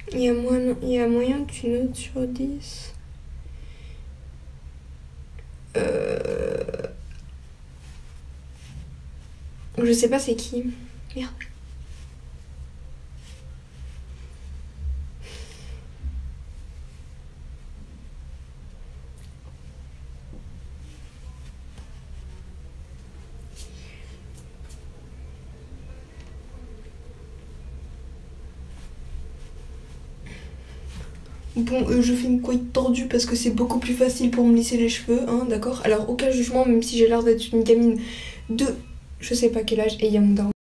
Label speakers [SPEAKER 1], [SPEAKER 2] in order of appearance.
[SPEAKER 1] Il y a moyen que tu notes sur 10. Je sais pas c'est qui. Merde. Bon, je fais une couette tordue parce que c'est beaucoup plus facile pour me lisser les cheveux, hein, d'accord? Alors, aucun jugement, même si j'ai l'air d'être une gamine de je sais pas quel âge, et il y a mon daron